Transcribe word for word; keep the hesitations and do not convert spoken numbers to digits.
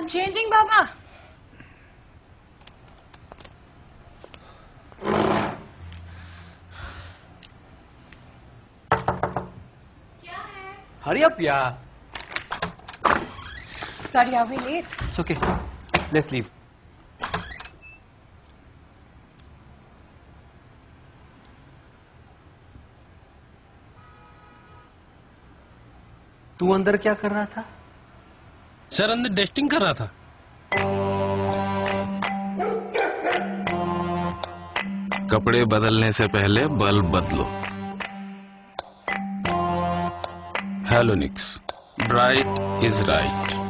I'm changing, Baba. Hurry up, yeah. Sorry, are we late? It's okay. Let's leave. तू अंदर क्या कर रहा था? सर अंदर टेस्टिंग कर रहा था। कपड़े बदलने से पहले बल्ब बदलो। Halonix, bright is right.